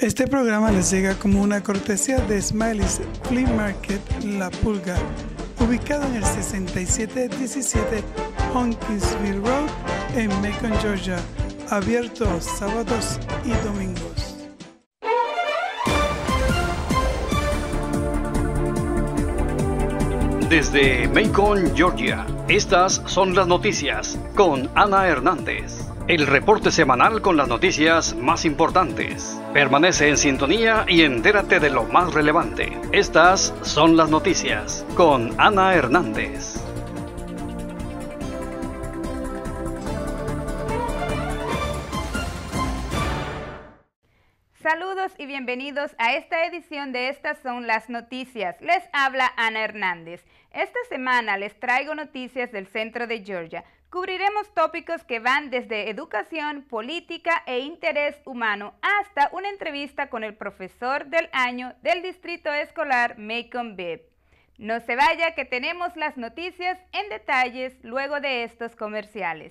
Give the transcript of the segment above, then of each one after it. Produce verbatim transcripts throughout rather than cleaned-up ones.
Este programa les llega como una cortesía de Smiley's Flea Market La Pulga, ubicado en el sesenta y siete diecisiete Hunkinsville Road en Macon, Georgia, abierto sábados y domingos. Desde Macon, Georgia, estas son las noticias con Ana Hernández. El reporte semanal con las noticias más importantes. Permanece en sintonía y entérate de lo más relevante. Estas son las noticias con Ana Hernández. Saludos y bienvenidos a esta edición de Estas son las noticias. Les habla Ana Hernández. Esta semana les traigo noticias del centro de Georgia. Cubriremos tópicos que van desde educación, política e interés humano hasta una entrevista con el profesor del año del distrito escolar Macon-Bibb. No se vaya que tenemos las noticias en detalles luego de estos comerciales.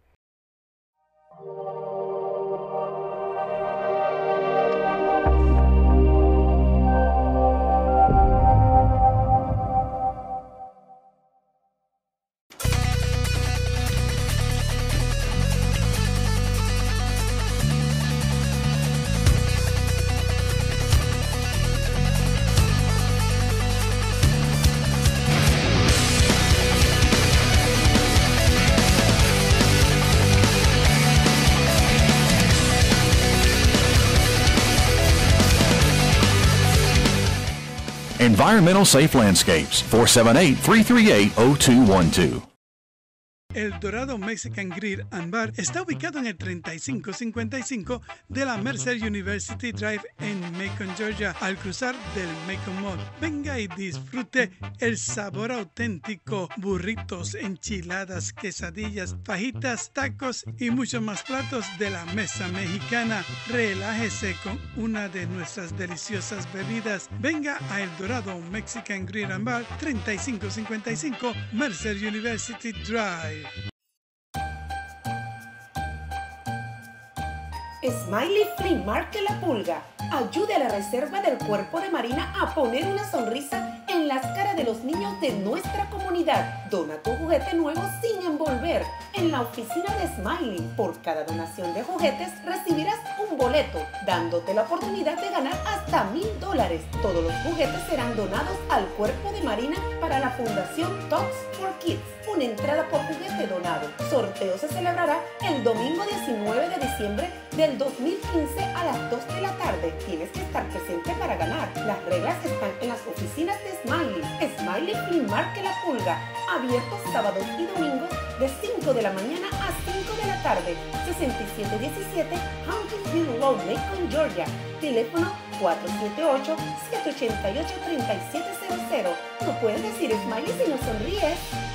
Environmental Safe Landscapes, four seven eight, three three eight, zero two one two. El Dorado Mexican Grill and Bar está ubicado en el treinta y cinco cincuenta y cinco de la Mercer University Drive en Macon, Georgia, al cruzar del Macon Mall. Venga y disfrute el sabor auténtico, burritos, enchiladas, quesadillas, fajitas, tacos y muchos más platos de la mesa mexicana. Relájese con una de nuestras deliciosas bebidas. Venga a El Dorado Mexican Grill and Bar, treinta y cinco cincuenta y cinco Mercer University Drive. Smiley Flea Market La Pulga ayude a la reserva del Cuerpo de Marina a poner una sonrisa en las caras de los niños de nuestra comunidad. Dona tu juguete nuevo sin envolver en la oficina de Smiley. Por cada donación de juguetes recibirás un boleto, dándote la oportunidad de ganar hasta mil dólares. Todos los juguetes serán donados al Cuerpo de Marina para la Fundación Talks for Kids. Una entrada por juguete donado. Sorteo se celebrará el domingo diecinueve de diciembre del dos mil quince a las dos de la tarde. Tienes que estar presente para ganar. Las reglas están en las oficinas de Smiley. Smiley Flea Market La Pulga, abiertos sábados y domingos de cinco de la mañana a cinco de la tarde. sesenta y siete diecisiete Hunkinsville Road, Macon, Georgia. Teléfono cuatro siete ocho, siete ocho ocho, tres siete cero cero. No puedes decir Smiley si no sonríes.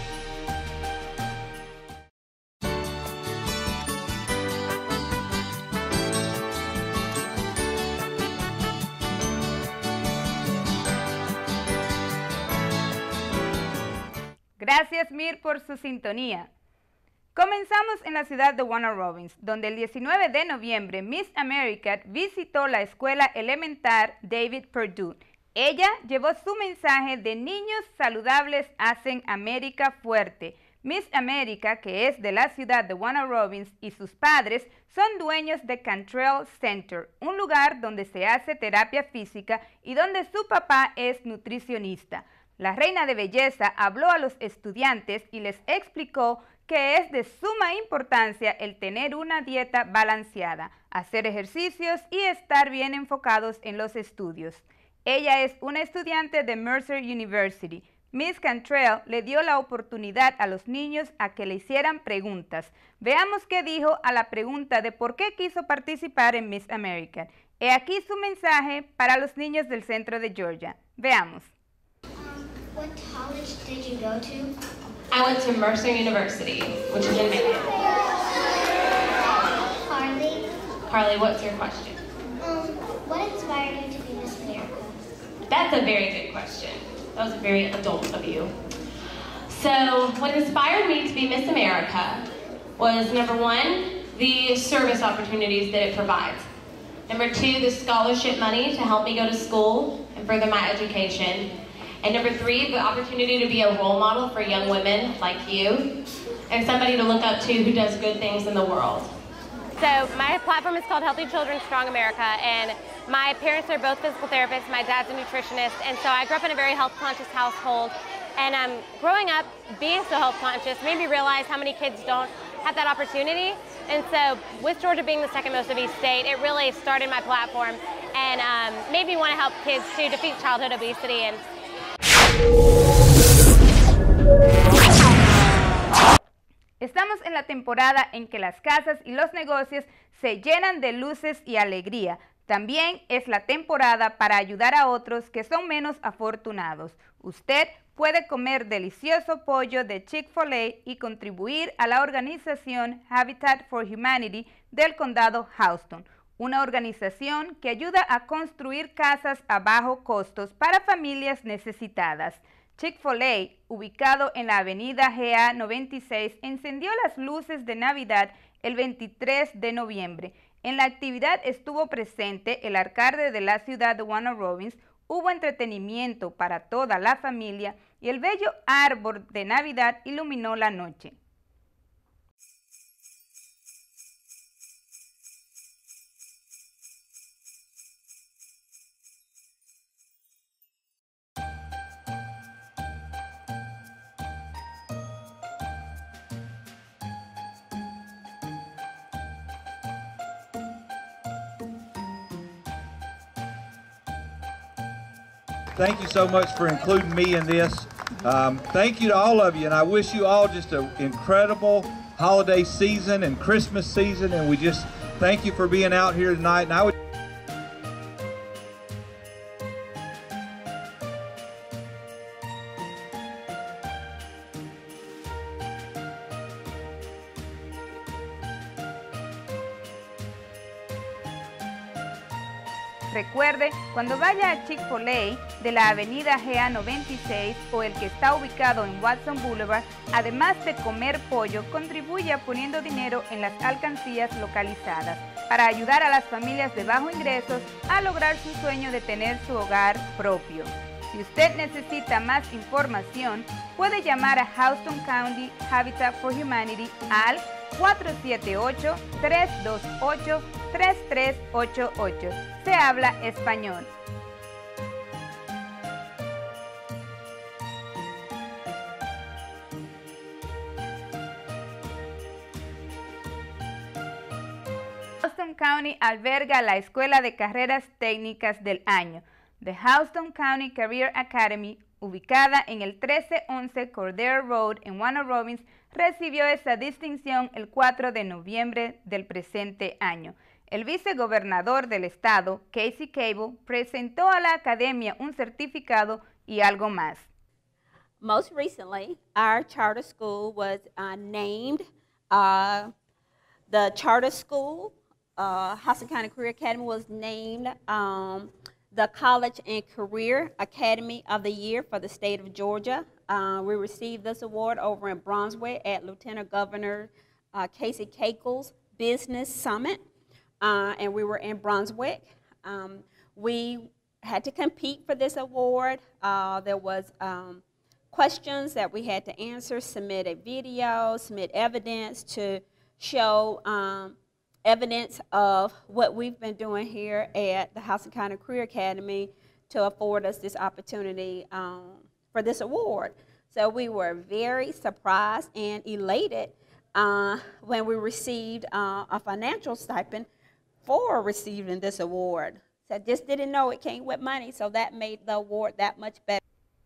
Gracias, Mir, por su sintonía. Comenzamos en la ciudad de Warner Robins, donde el diecinueve de noviembre Miss America visitó la escuela elemental David Perdue. Ella llevó su mensaje de niños saludables hacen América fuerte. Miss America, que es de la ciudad de Warner Robins, y sus padres son dueños de Cantrell Center, un lugar donde se hace terapia física y donde su papá es nutricionista. La reina de belleza habló a los estudiantes y les explicó que es de suma importancia el tener una dieta balanceada, hacer ejercicios y estar bien enfocados en los estudios. Ella es una estudiante de Mercer University. Miss Cantrell le dio la oportunidad a los niños a que le hicieran preguntas. Veamos qué dijo a la pregunta de por qué quiso participar en Miss America. He aquí su mensaje para los niños del centro de Georgia. Veamos. What college did you go to? I went to Mercer University, which is in Macon. Carly. Carly, what's your question? Um, what inspired you to be Miss America? That's a very good question. That was very adult of you. So, what inspired me to be Miss America was, number one, the service opportunities that it provides. Number two, the scholarship money to help me go to school and further my education. And number three, the opportunity to be a role model for young women like you and somebody to look up to who does good things in the world. So my platform is called Healthy Children, Strong America, and my parents are both physical therapists. My dad's a nutritionist, and so I grew up in a very health-conscious household. And um, growing up, being so health-conscious made me realize how many kids don't have that opportunity. And so with Georgia being the second most obese state, it really started my platform and um, made me want to help kids to defeat childhood obesity. And Estamos en la temporada en que las casas y los negocios se llenan de luces y alegría. También es la temporada para ayudar a otros que son menos afortunados. Usted puede comer delicioso pollo de Chick-fil-A y contribuir a la organización Habitat for Humanity del condado Houston, una organización que ayuda a construir casas a bajo costos para familias necesitadas. Chick-fil-A, ubicado en la avenida G A noventa y seis, encendió las luces de Navidad el veintitrés de noviembre. En la actividad estuvo presente el alcalde de la ciudad de Warner Robins, hubo entretenimiento para toda la familia y el bello árbol de Navidad iluminó la noche. Thank you so much for including me in this. Um, thank you to all of you, and I wish you all just an incredible holiday season and Christmas season, and we just thank you for being out here tonight. And I would Recuerde, cuando vaya a Chick-fil-A de la avenida G A noventa y seis o el que está ubicado en Watson Boulevard, además de comer pollo, contribuya poniendo dinero en las alcancías localizadas para ayudar a las familias de bajos ingresos a lograr su sueño de tener su hogar propio. Si usted necesita más información, puede llamar a Houston County Habitat for Humanity al cuatro siete ocho, tres dos ocho, tres tres ocho ocho. Se habla español. Houston County alberga la Escuela de Carreras Técnicas del Año, The Houston County Career Academy, ubicada en el trece once Cordero Road en Warner Robins, recibió esa distinción el cuatro de noviembre del presente año. El vicegobernador del estado, Casey Cable, presentó a la academia un certificado y algo más. Most recently, our charter school was uh, named uh, the charter school. Uh, Houston County Career Academy was named um, the College and Career Academy of the Year for the state of Georgia. Uh, we received this award over in Brunswick at Lieutenant Governor uh, Casey Cable's Business Summit. Uh, and we were in Brunswick. Um, we had to compete for this award. Uh, there was um, questions that we had to answer, submit a video, submit evidence to show um, evidence of what we've been doing here at the Houston County Career Academy to afford us this opportunity um, for this award. So we were very surprised and elated uh, when we received uh, a financial stipend for receiving this award. So I just didn't know it came with money, so that made the award that much better.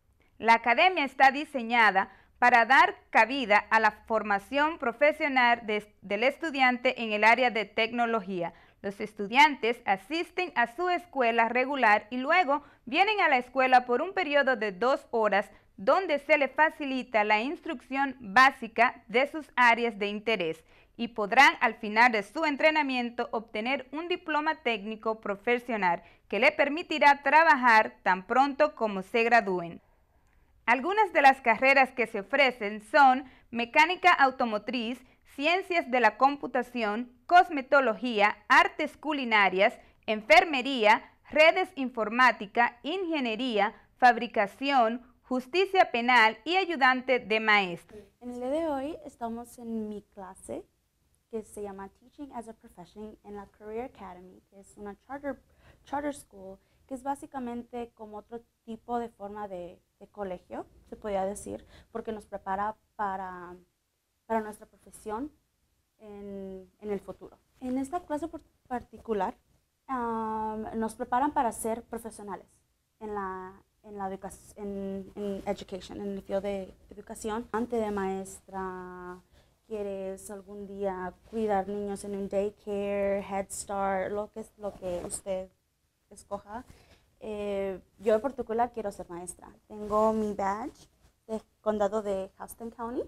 La academia está diseñada para dar cabida a la formación profesional de, del estudiante en el área de tecnología. Los estudiantes asisten a su escuela regular y luego vienen a la escuela por un periodo de dos horas donde se les facilita la instrucción básica de sus áreas de interés y podrán al final de su entrenamiento obtener un diploma técnico profesional que le permitirá trabajar tan pronto como se gradúen. Algunas de las carreras que se ofrecen son mecánica automotriz, ciencias de la computación, cosmetología, artes culinarias, enfermería, redes informática, ingeniería, fabricación, justicia penal y ayudante de maestro. En el día de hoy estamos en mi clase que se llama Teaching as a Profession en la Career Academy, que es una charter, charter school, que es básicamente como otro tipo de forma de, de colegio, se podría decir, porque nos prepara para, para nuestra profesión en, en el futuro. En esta clase particular um, nos preparan para ser profesionales en la en la educación, en, en education, en el field de educación. Antes de maestra, quieres algún día cuidar niños en un daycare, Head Start, lo que es lo que usted escoja. Eh, yo en particular quiero ser maestra. Tengo mi badge del condado de Houston County.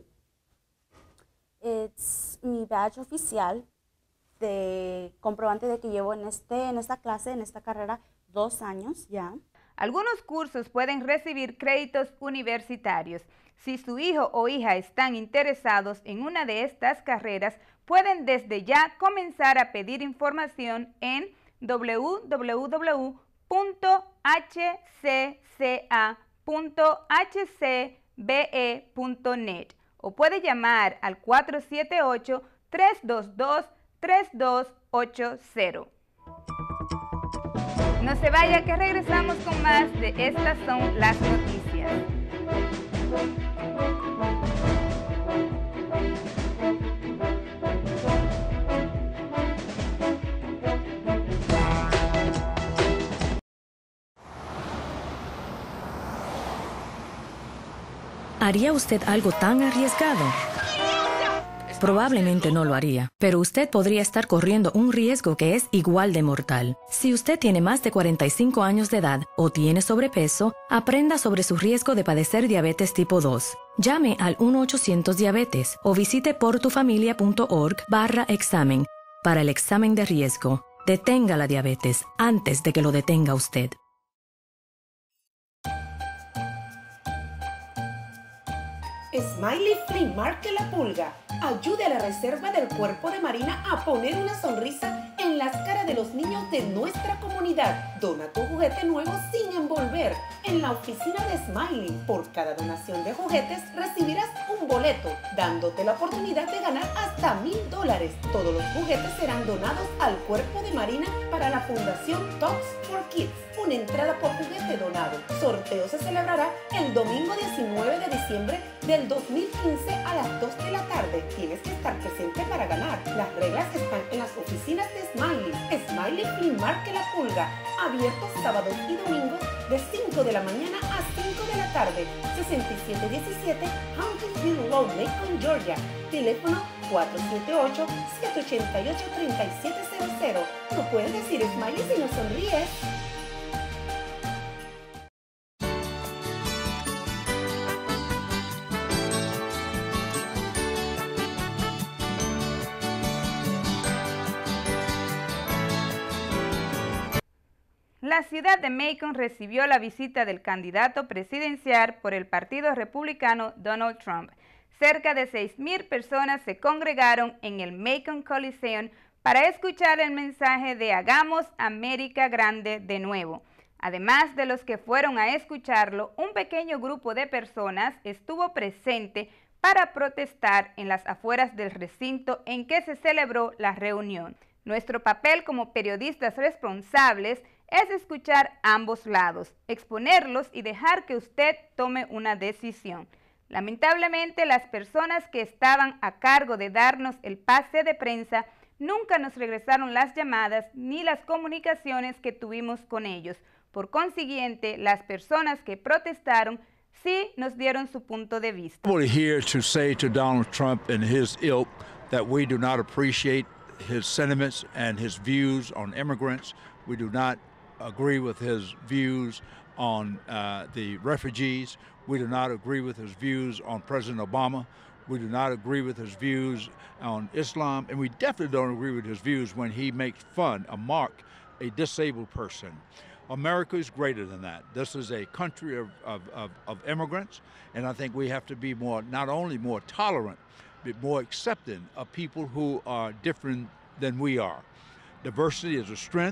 Es mi badge oficial de comprobante de que llevo en, este, en esta clase, en esta carrera, dos años ya. Algunos cursos pueden recibir créditos universitarios. Si su hijo o hija están interesados en una de estas carreras, pueden desde ya comenzar a pedir información en w w w punto h c c a punto h c b e punto net o puede llamar al cuatro siete ocho, tres dos dos, tres dos ocho cero. No se vaya, que regresamos con más de Estas Son las Noticias. ¿Haría usted algo tan arriesgado? Probablemente no lo haría, pero usted podría estar corriendo un riesgo que es igual de mortal. Si usted tiene más de cuarenta y cinco años de edad o tiene sobrepeso, aprenda sobre su riesgo de padecer diabetes tipo dos. Llame al uno ochocientos diabetes o visite portufamilia punto org barra examen para el examen de riesgo. Detenga la diabetes antes de que lo detenga usted. Smiley Flea Market La Pulga ayude a la Reserva del Cuerpo de Marina a poner una sonrisa en las caras de los niños de nuestra comunidad. Dona tu juguete nuevo sin envolver en la oficina de Smiley. Por cada donación de juguetes recibirás un boleto, dándote la oportunidad de ganar hasta mil dólares. Todos los juguetes serán donados al Cuerpo de Marina para la Fundación Talks for Kids. Una entrada por juguete donado. Sorteo se celebrará el domingo diecinueve de diciembre del dos mil quince a las dos de la tarde. Tienes que estar presente para ganar. Las reglas están en las oficinas de Smiley. Smiley Flea Market La Pulga, abiertos sábados y domingos de cinco de la mañana a cinco de la tarde. sesenta y siete diecisiete Huntersville Road, Macon, Georgia. Teléfono cuatro siete ocho, siete ocho ocho, tres siete cero cero. No puedes decir Smiley si no sonríes. La ciudad de Macon recibió la visita del candidato presidencial por el Partido Republicano Donald Trump. Cerca de seis mil personas se congregaron en el Macon Coliseum para escuchar el mensaje de Hagamos América Grande de nuevo. Además de los que fueron a escucharlo, un pequeño grupo de personas estuvo presente para protestar en las afueras del recinto en que se celebró la reunión. Nuestro papel como periodistas responsables es escuchar ambos lados, exponerlos y dejar que usted tome una decisión. Lamentablemente, las personas que estaban a cargo de darnos el pase de prensa nunca nos regresaron las llamadas ni las comunicaciones que tuvimos con ellos. Por consiguiente, las personas que protestaron sí nos dieron su punto de vista. We're here to say to Donald Trump and his ilk that we do not appreciate his sentiments and his views on immigrants. We do not agree with his views on uh, the refugees. We do not agree with his views on President Obama. We do not agree with his views on Islam. And we definitely don't agree with his views when he makes fun, a mark, a disabled person. America is greater than that. This is a country of, of, of, of immigrants, and I think we have to be more, not only more tolerant, but more accepting of people who are different than we are. Diversity is a strength.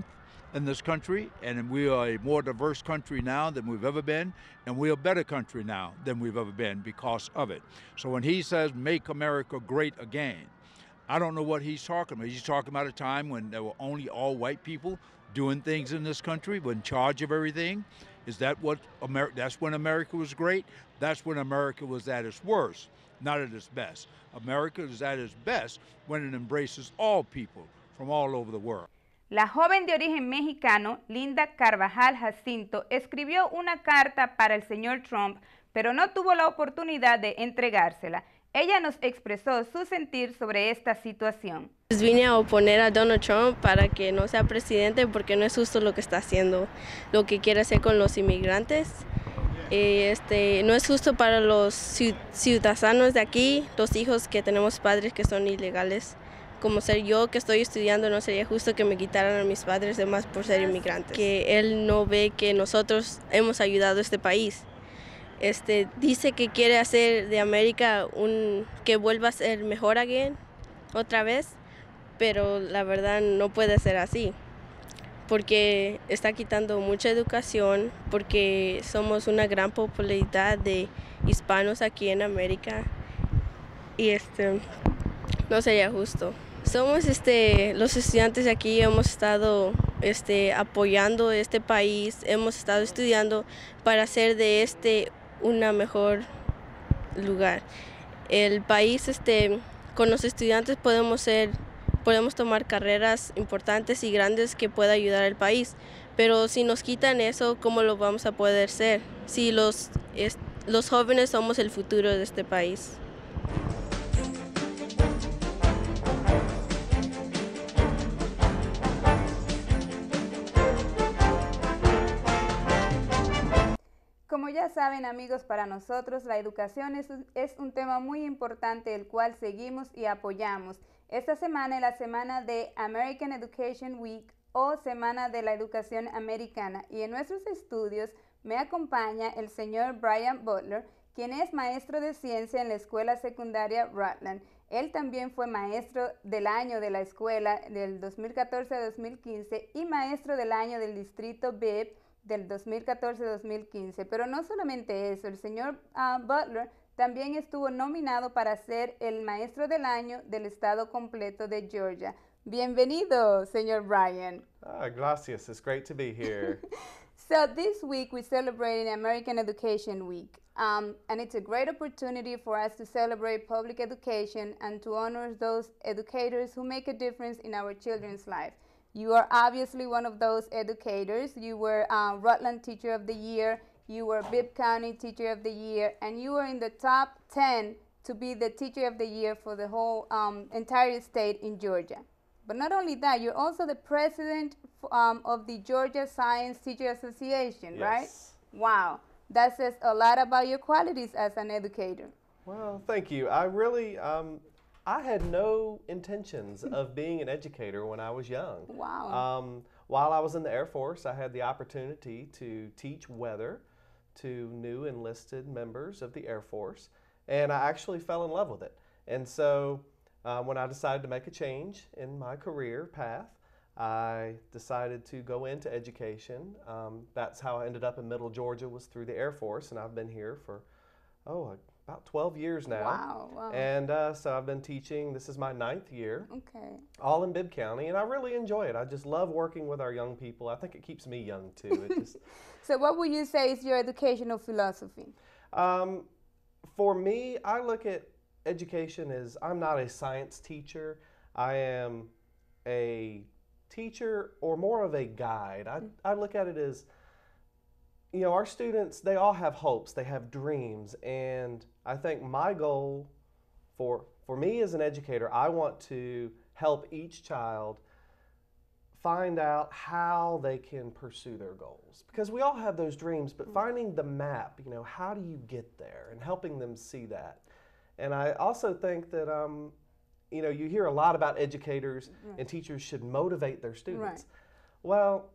in this country, and we are a more diverse country now than we've ever been, and we're a better country now than we've ever been because of it. So when he says, make America great again, I don't know what he's talking about. He's talking about a time when there were only all white people doing things in this country, were in charge of everything. Is that what America, that's when America was great? That's when America was at its worst, not at its best. America is at its best when it embraces all people from all over the world. La joven de origen mexicano, Linda Carvajal Jacinto, escribió una carta para el señor Trump, pero no tuvo la oportunidad de entregársela. Ella nos expresó su sentir sobre esta situación. Pues vine a oponer a Donald Trump para que no sea presidente porque no es justo lo que está haciendo, lo que quiere hacer con los inmigrantes. Eh, este, no es justo para los ciudadanos de aquí, los hijos que tenemos padres que son ilegales. Como ser yo que estoy estudiando, no sería justo que me quitaran a mis padres además por ser inmigrantes. Que él no ve que nosotros hemos ayudado a este país. Este, dice que quiere hacer de América un, que vuelva a ser mejor again, otra vez, pero la verdad no puede ser así, porque está quitando mucha educación, porque somos una gran popularidad de hispanos aquí en América y este, no sería justo. Somos este, los estudiantes de aquí, hemos estado este, apoyando este país, hemos estado estudiando para hacer de este una mejor lugar. El país, este, con los estudiantes podemos ser, podemos tomar carreras importantes y grandes que pueda ayudar al país, pero si nos quitan eso, ¿cómo lo vamos a poder ser? Si los, es, los jóvenes somos el futuro de este país. Como ya saben, amigos, para nosotros la educación es, es un tema muy importante, el cual seguimos y apoyamos. Esta semana es la semana de American Education Week o Semana de la Educación Americana, y en nuestros estudios me acompaña el señor Brian Butler, quien es maestro de ciencia en la escuela secundaria Rutland. Él también fue maestro del año de la escuela del dos mil catorce a dos mil quince y maestro del año del distrito Bibb del dos mil catorce a dos mil quince. Pero no solamente eso, el señor uh, Butler también estuvo nominado para ser el maestro del año del estado completo de Georgia. Bienvenido, señor Brian. Ah, gracias. It's great to be here. So this week we're celebrating American Education Week. Um, and it's a great opportunity for us to celebrate public education and to honor those educators who make a difference in our children's life. You are obviously one of those educators. You were uh, Rutland Teacher of the Year, you were Bibb County Teacher of the Year, and you were in the top ten to be the Teacher of the Year for the whole um, entire state in Georgia. But not only that, you're also the president um, of the Georgia Science Teacher Association, yes. right? Wow, that says a lot about your qualities as an educator. Well, thank you. I really, um, I had no intentions of being an educator when I was young. Wow. Um, while I was in the Air Force, I had the opportunity to teach weather to new enlisted members of the Air Force, and I actually fell in love with it. And so uh, when I decided to make a change in my career path, I decided to go into education. Um, that's how I ended up in Middle Georgia, was through the Air Force, and I've been here for, oh, about twelve years now. Wow, wow. And uh, so I've been teaching, this is my ninth year, okay. all in Bibb County, and I really enjoy it. I just love working with our young people. I think it keeps me young too. It just, so what would you say is your educational philosophy? Um, for me, I look at education as, I'm not a science teacher. I am a teacher, or more of a guide. I, I look at it as, you know, our students, they all have hopes, they have dreams, and I think my goal for, for me as an educator, I want to help each child find out how they can pursue their goals. Because we all have those dreams, but finding the map, you know, how do you get there, and helping them see that. And I also think that, um, you know, you hear a lot about educators right. and teachers should motivate their students. Right. Well,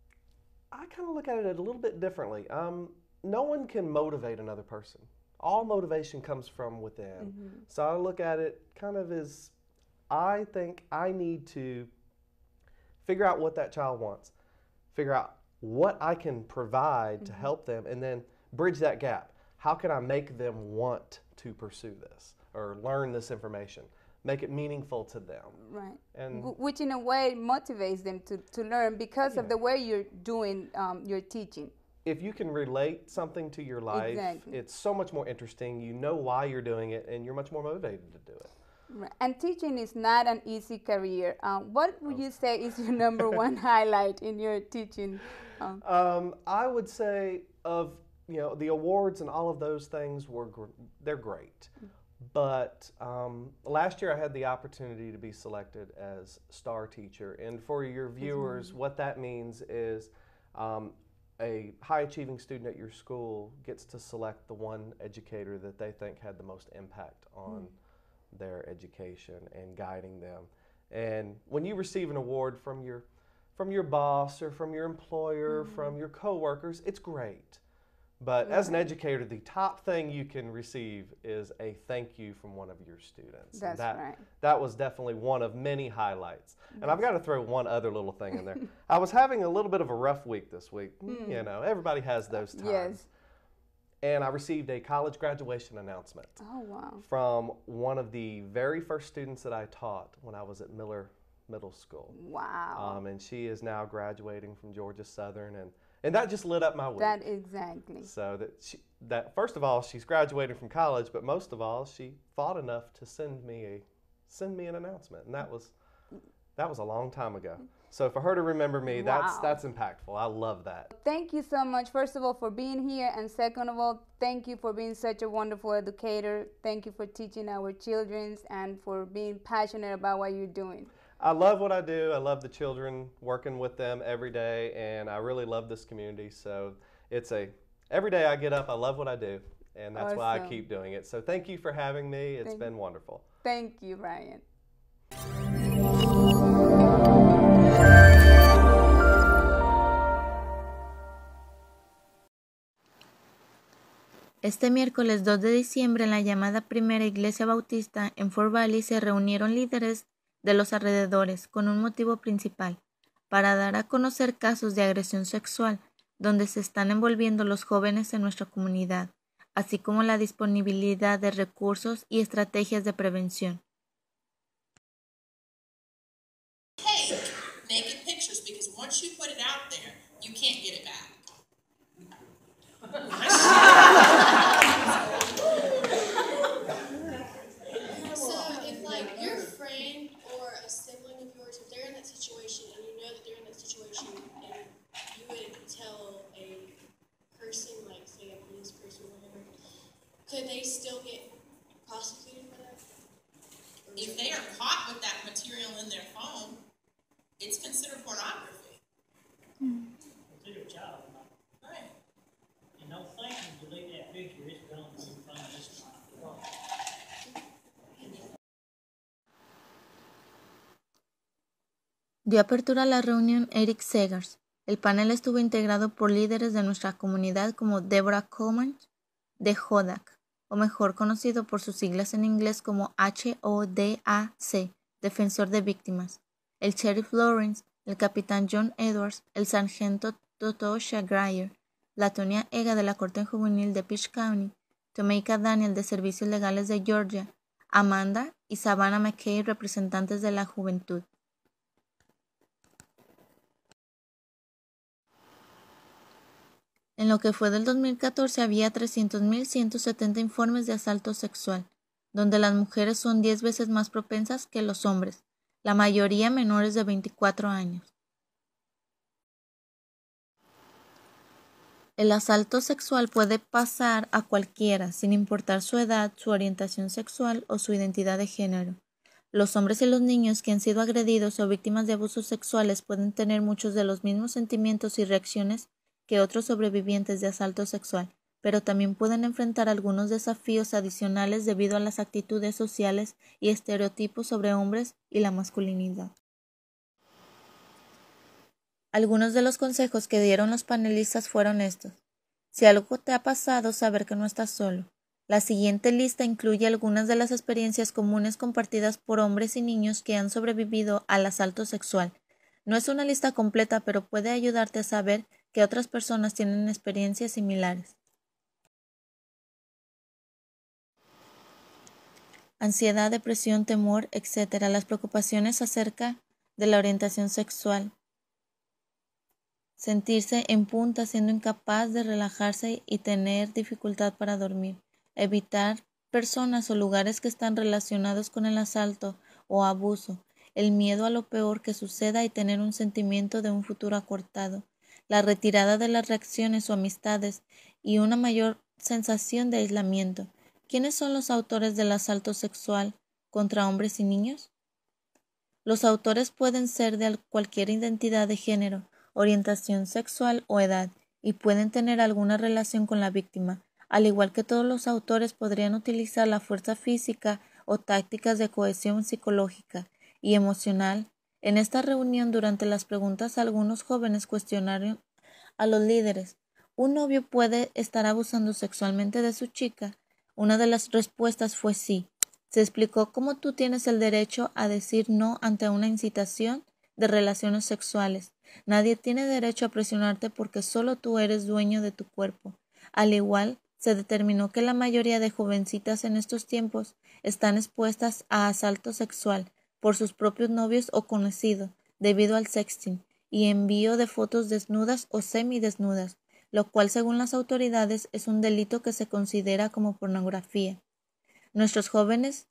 I kind of look at it a little bit differently. Um, no one can motivate another person. All motivation comes from within. Mm-hmm. So I look at it kind of as, I think I need to figure out what that child wants, figure out what I can provide mm-hmm. to help them, and then bridge that gap. How can I make them want to pursue this or learn this information? Make it meaningful to them. Right. And which in a way motivates them to, to learn because yeah. of the way you're doing um, your teaching. If you can relate something to your life, exactly. it's so much more interesting. You know why you're doing it, and you're much more motivated to do it. Right. And teaching is not an easy career. Um, what would you say is your number one highlight in your teaching? Um, um, I would say of you know the awards and all of those things were gr they're great, but um, last year I had the opportunity to be selected as star teacher, and for your viewers, mm-hmm. what that means is. Um, A high-achieving student at your school gets to select the one educator that they think had the most impact on mm. their education and guiding them. And when you receive an award from your, from your boss or from your employer, mm. from your coworkers, it's great. But yeah. as an educator, the top thing you can receive is a thank you from one of your students. That's that, right. That was definitely one of many highlights. And I've got to throw one other little thing in there. I was having a little bit of a rough week this week. Mm. You know, everybody has those times. Yes. And I received a college graduation announcement. Oh, wow. From one of the very first students that I taught when I was at Miller Middle School. Wow. Um, and she is now graduating from Georgia Southern, and And that just lit up my week. That exactly. So that she, that first of all, she's graduating from college, but most of all, she thought enough to send me a send me an announcement, and that was that was a long time ago. So for her to remember me, wow. that's that's impactful. I love that. Thank you so much, first of all, for being here, and second of all, thank you for being such a wonderful educator. Thank you for teaching our children and for being passionate about what you're doing. I love what I do. I love the children, working with them every day, and I really love this community. So it's a, every day I get up, I love what I do, and that's awesome. why I keep doing it. So thank you for having me. It's thank been wonderful. Thank you, Ryan. Este miércoles dos de diciembre en la llamada Primera Iglesia Bautista en Fort Valley se reunieron líderes de los alrededores con un motivo principal, para dar a conocer casos de agresión sexual donde se están envolviendo los jóvenes en nuestra comunidad, así como la disponibilidad de recursos y estrategias de prevención. Hey, naked pictures, because once you put it out there, you can't get it back. So if like your friend or a sibling of yours, if they're in that situation and you know that they're in that situation and you would tell a person, like say a police person or whatever, could they still get prosecuted for that? If they are caught with that material in their phone, it's considered pornography. Hmm. It's your child. Right. And don't think you delete that picture, it's gone from this phone. Dio apertura a la reunión Eric Segars. El panel estuvo integrado por líderes de nuestra comunidad como Deborah Coleman de Hodak, o mejor conocido por sus siglas en inglés como H O D A C, Defensor de Víctimas, el Sheriff Lawrence, el Capitán John Edwards, el Sargento Totosha Grier, la Tonya Ega de la Corte Juvenil de Peach County, Tomeika Daniel de Servicios Legales de Georgia, Amanda y Savannah McKay, representantes de la juventud. En lo que fue del dos mil catorce había trescientos mil ciento setenta informes de asalto sexual, donde las mujeres son diez veces más propensas que los hombres, la mayoría menores de veinticuatro años. El asalto sexual puede pasar a cualquiera, sin importar su edad, su orientación sexual o su identidad de género. Los hombres y los niños que han sido agredidos o víctimas de abusos sexuales pueden tener muchos de los mismos sentimientos y reacciones que otros sobrevivientes de asalto sexual, pero también pueden enfrentar algunos desafíos adicionales debido a las actitudes sociales y estereotipos sobre hombres y la masculinidad. Algunos de los consejos que dieron los panelistas fueron estos. Si algo te ha pasado, saber que no estás solo. La siguiente lista incluye algunas de las experiencias comunes compartidas por hombres y niños que han sobrevivido al asalto sexual. No es una lista completa, pero puede ayudarte a saber que otras personas tienen experiencias similares. Ansiedad, depresión, temor, etcétera. Las preocupaciones acerca de la orientación sexual. Sentirse en punta, siendo incapaz de relajarse y tener dificultad para dormir. Evitar personas o lugares que están relacionados con el asalto o abuso. El miedo a lo peor que suceda y tener un sentimiento de un futuro acortado. La retirada de las reacciones o amistades y una mayor sensación de aislamiento. ¿Quiénes son los autores del asalto sexual contra hombres y niños? Los autores pueden ser de cualquier identidad de género, orientación sexual o edad, y pueden tener alguna relación con la víctima. Al igual que todos los autores podrían utilizar la fuerza física o tácticas de cohesión psicológica y emocional. En esta reunión, durante las preguntas, algunos jóvenes cuestionaron a los líderes. ¿Un novio puede estar abusando sexualmente de su chica? Una de las respuestas fue sí. Se explicó cómo tú tienes el derecho a decir no ante una incitación de relaciones sexuales. Nadie tiene derecho a presionarte porque solo tú eres dueño de tu cuerpo. Al igual, se determinó que la mayoría de jovencitas en estos tiempos están expuestas a asalto sexual por sus propios novios o conocidos, debido al sexting y envío de fotos desnudas o semidesnudas, lo cual según las autoridades es un delito que se considera como pornografía. Nuestros jóvenes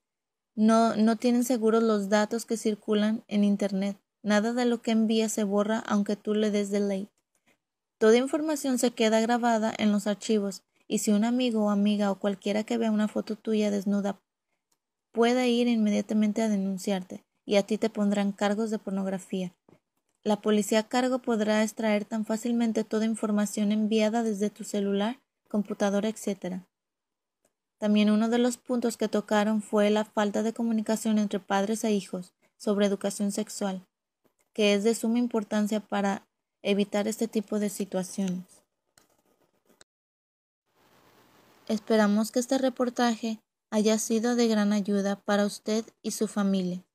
no, no tienen seguros los datos que circulan en Internet. Nada de lo que envía se borra aunque tú le des delete. Toda información se queda grabada en los archivos y si un amigo o amiga o cualquiera que vea una foto tuya desnuda puede ir inmediatamente a denunciarte y a ti te pondrán cargos de pornografía. La policía a cargo podrá extraer tan fácilmente toda información enviada desde tu celular, computadora, etcétera. También uno de los puntos que tocaron fue la falta de comunicación entre padres e hijos sobre educación sexual, que es de suma importancia para evitar este tipo de situaciones. Esperamos que este reportaje haya sido de gran ayuda para usted y su familia.